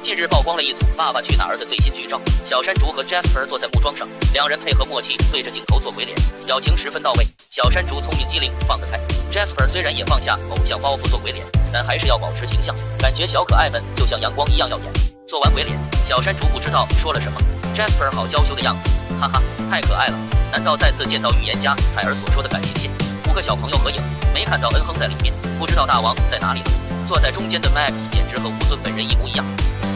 近日曝光了一组《爸爸去哪儿》的最新剧照，小山竹和 Jasper 坐在木桩上，两人配合默契，对着镜头做鬼脸，表情十分到位。小山竹聪明机灵，放得开 ；Jasper 虽然也放下偶像包袱做鬼脸，但还是要保持形象，感觉小可爱们就像阳光一样耀眼。做完鬼脸，小山竹不知道说了什么 ，Jasper 好娇羞的样子，哈哈，太可爱了。难道再次见到预言家彩儿所说的感情线？5个小朋友合影，没看到恩亨在里面，不知道大王在哪里了。坐在中间的 Max 简直和吴尊本人一模一样。